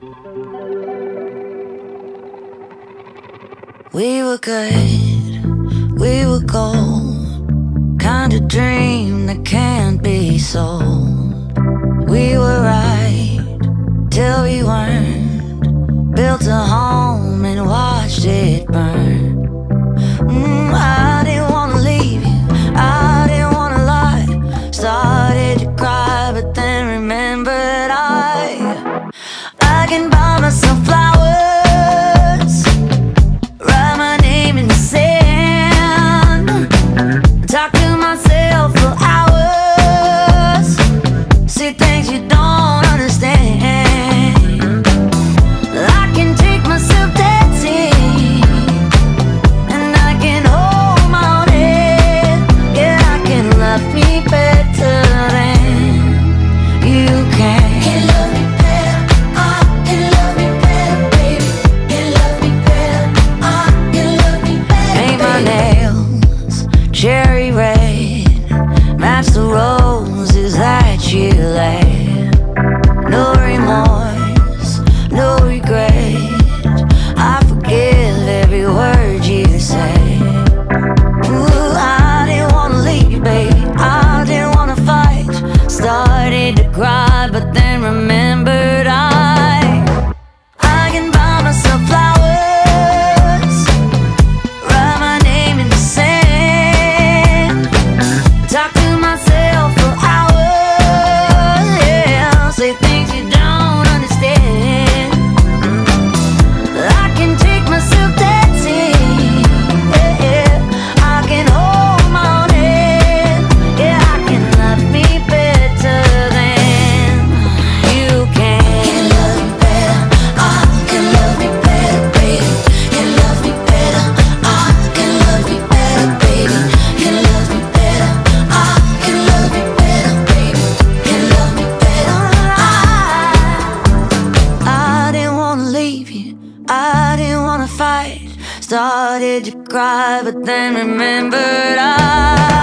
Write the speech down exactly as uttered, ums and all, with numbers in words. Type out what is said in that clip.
We were good, we were gold, kind of dream that can't be sold. We were right till we weren't, built a home and watched it burn. mm, I didn't wanna leave you, I didn't wanna lie. Started to cry but then remembered I I can buy myself flowers, talk to myself for hours, see things you don't understand. I can take myself dancing, and I can hold my own head. Yeah, I can love me better than you can. Can love me better, I can love me better, baby. Can love me better, I can love me better. Paint my nails cherry red, match the roses that you laid. No remorse, no regret, I forgive every word you say. Ooh, I didn't wanna leave, baby, I didn't wanna fight. Started to cry but then remembered I I can buy myself flowers, write my name in the sand, talk to myself for hours, yeah, say things you don't understand. I can take myself dancing, yeah, yeah. I can hold my own head, yeah, I can love me better than you can. Can love me better, I can love me better, baby. Can love me better, I can love me better, baby. Can love me better, I can love me better, baby. Can love me better, I I didn't wanna leave you, I didn't wanna fight. Started to cry but then remembered I